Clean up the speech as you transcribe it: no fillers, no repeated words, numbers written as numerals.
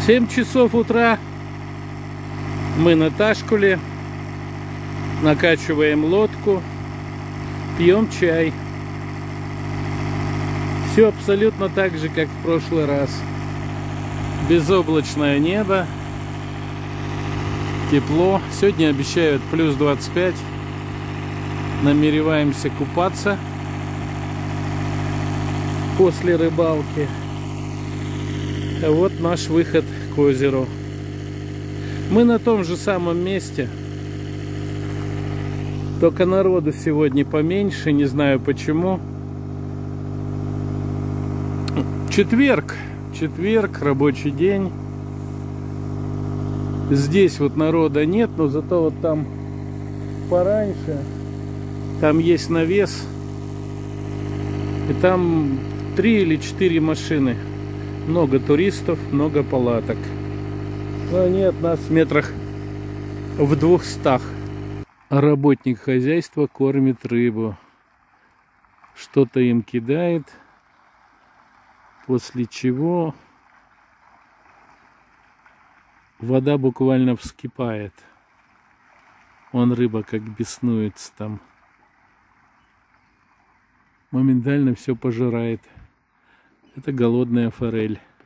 7 часов утра. Мы на Ташкуле. Накачиваем лодку. Пьем чай. Все абсолютно так же, как в прошлый раз. Безоблачное небо. Тепло. Сегодня обещают плюс 25. Намереваемся купаться после рыбалки. А вот наш выход к озеру. Мы на том же самом месте. Только народу сегодня поменьше. Не знаю почему. Четверг, рабочий день. Здесь вот народа нет, но зато вот там пораньше, там есть навес. И там 3 или 4 машины. Много туристов, много палаток. Но они от нас в метрах в 200. Работник хозяйства кормит рыбу. Что-то им кидает. После чего вода буквально вскипает. Вон рыба как беснуется там. Моментально все пожирает. Это голодная форель.